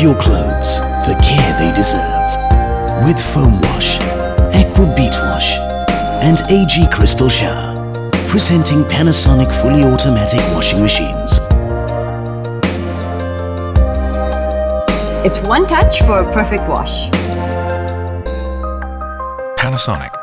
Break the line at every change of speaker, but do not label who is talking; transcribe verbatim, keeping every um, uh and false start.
your clothes the care they deserve. With Foam Wash, Aqua Beat Wash and A G Crystal Shower. Presenting Panasonic fully automatic washing machines.
It's one touch for a perfect wash.
Panasonic.